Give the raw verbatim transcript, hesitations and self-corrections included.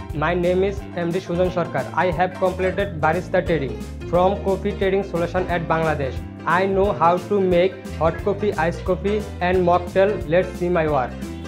My name is M D Sujan Sarkar. I have completed barista trading from Coffee Trading Solution at Bangladesh. I know how to make hot coffee, iced coffee and mocktail. Let's see my work.